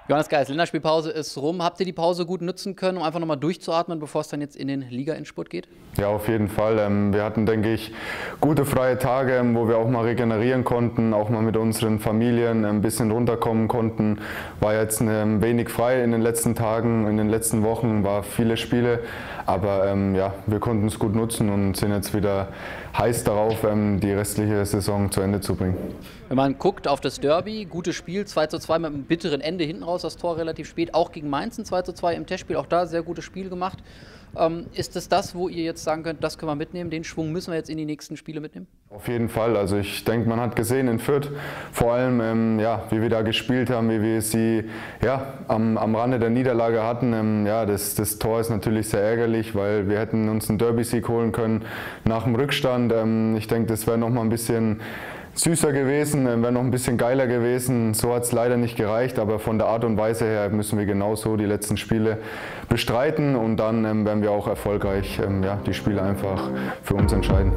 Johannes Geis, Länderspielpause ist rum. Habt ihr die Pause gut nutzen können, um einfach nochmal durchzuatmen, bevor es dann jetzt in den Liga-Endspurt geht? Ja, auf jeden Fall. Wir hatten, denke ich, gute freie Tage, wo wir auch mal regenerieren konnten, auch mal mit unseren Familien ein bisschen runterkommen konnten. War jetzt wenig frei in den letzten Tagen, in den letzten Wochen, war viele Spiele. Aber ja, wir konnten es gut nutzen und sind jetzt wieder heiß darauf, die restliche Saison zu Ende zu bringen. Wenn man guckt auf das Derby, gutes Spiel, 2:2 mit einem bitteren Ende hinten raus, das Tor relativ spät, auch gegen Mainz ein 2:2 im Testspiel, auch da sehr gutes Spiel gemacht. Ist es das, wo ihr jetzt sagen könnt, das können wir mitnehmen, den Schwung müssen wir jetzt in die nächsten Spiele mitnehmen? Auf jeden Fall, also ich denke, man hat gesehen in Fürth, vor allem ja, wie wir da gespielt haben, wie wir sie ja, am Rande der Niederlage hatten. Ja, das Tor ist natürlich sehr ärgerlich, weil wir hätten uns einen Derby-Sieg holen können nach dem Rückstand. Ich denke, das wäre noch mal ein bisschen süßer gewesen, wäre noch ein bisschen geiler gewesen. So hat es leider nicht gereicht, aber von der Art und Weise her müssen wir genauso die letzten Spiele bestreiten und dann werden wir auch erfolgreich ja, die Spiele einfach für uns entscheiden.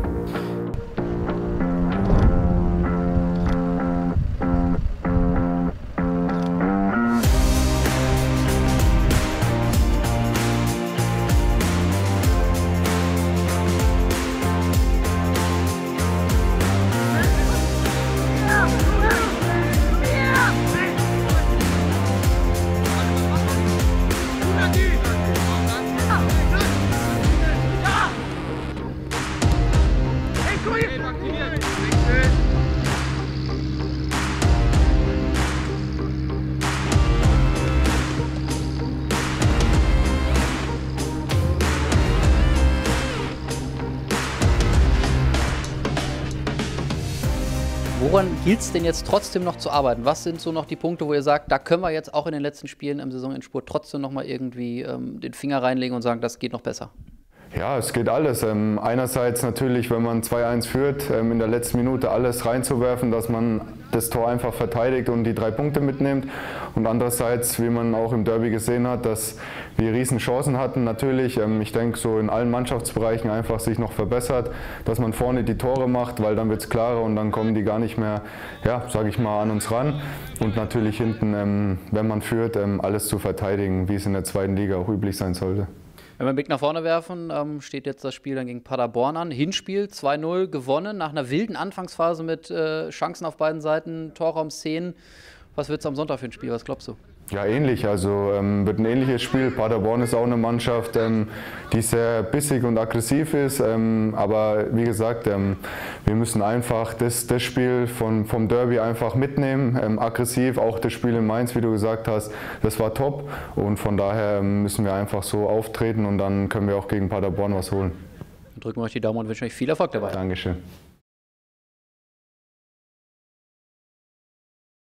Woran gilt es denn jetzt trotzdem noch zu arbeiten? Was sind so noch die Punkte, wo ihr sagt, da können wir jetzt auch in den letzten Spielen im Saisonendspurt trotzdem noch mal irgendwie den Finger reinlegen und sagen, das geht noch besser? Ja, es geht alles. Einerseits natürlich, wenn man 2:1 führt, in der letzten Minute alles reinzuwerfen, dass man das Tor einfach verteidigt und die 3 Punkte mitnimmt. Und andererseits, wie man auch im Derby gesehen hat, dass wir riesen Chancen hatten natürlich. Ich denke, so in allen Mannschaftsbereichen einfach sich noch verbessert, dass man vorne die Tore macht, weil dann wird es klarer und dann kommen die gar nicht mehr, ja, sage ich mal, an uns ran. Und natürlich hinten, wenn man führt, alles zu verteidigen, wie es in der 2. Liga auch üblich sein sollte. Wenn wir einen Blick nach vorne werfen, steht jetzt das Spiel dann gegen Paderborn an. Hinspiel 2:0 gewonnen, nach einer wilden Anfangsphase mit Chancen auf beiden Seiten, Torraumszenen. Was wird es am Sonntag für ein Spiel? Was glaubst du? Ja, ähnlich. Also wird ein ähnliches Spiel. Paderborn ist auch eine Mannschaft, die sehr bissig und aggressiv ist. Aber wie gesagt, wir müssen einfach das Spiel vom Derby einfach mitnehmen. Aggressiv, auch das Spiel in Mainz, wie du gesagt hast, das war top. Und von daher müssen wir einfach so auftreten und dann können wir auch gegen Paderborn was holen. Drücken wir euch die Daumen und wünschen euch viel Erfolg dabei. Dankeschön.